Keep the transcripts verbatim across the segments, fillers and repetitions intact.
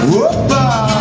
Hoppa!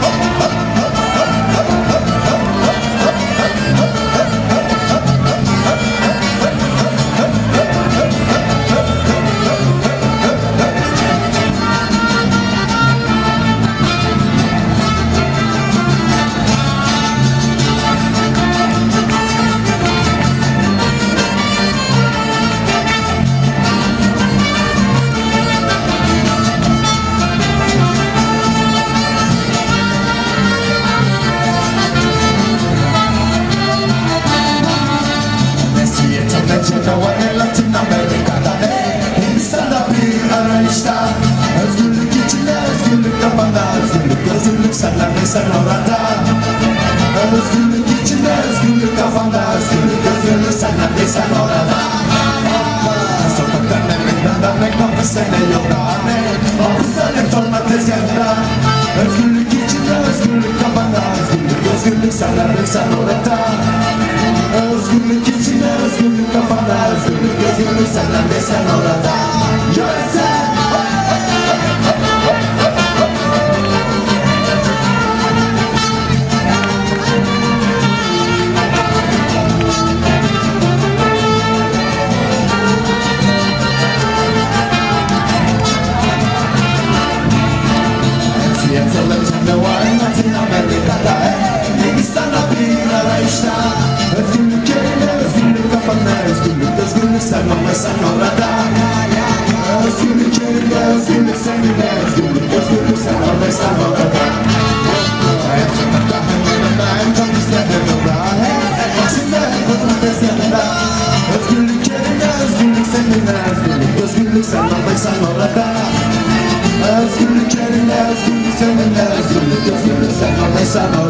Canavar Latin Amerika'da ne? İnsanda bir arayışta özgürlük içinde, özgürlük kafanda, özgürlük, özgürlük senler ve sen orada. Özgürlük içinde, özgürlük kafanda, özgürlük, özgürlük senler ve sen orada. Sokaktan ne meydandan ne kapısına yolda ne? Hapishane torna tezgahında. Özgürlük içinde, özgürlük kafanda, özgürlük, özgürlük senler ve sen orada. Özgürlük içinde, özgürlük kafanda, özgürlük, özgürlük senden ve sen orada. Yöresel Seattle, Canavar, Latin Amerika'da Hindistan'da bir arayışta özgürlük yerine, özgürlük kafanda, özgürlük, özgürlük sen ve sen orada. Özgürlük yerine, özgürlük seninle, özgürlük, özgürlük sen ve sen orada. Hem sokakta hem yanında hem kampüste hem yolda, hem vaksinde hem patates yanında. Özgürlük yerine, özgürlük seninle, özgürlük, özgürlük sen ve sen orada. Özgürlük yerine, özgürlük seninle, özgürlük, özgürlük sen ve sen orada.